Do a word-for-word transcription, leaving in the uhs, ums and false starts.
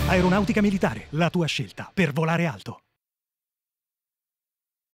Aeronautica Militare, la tua scelta per volare alto.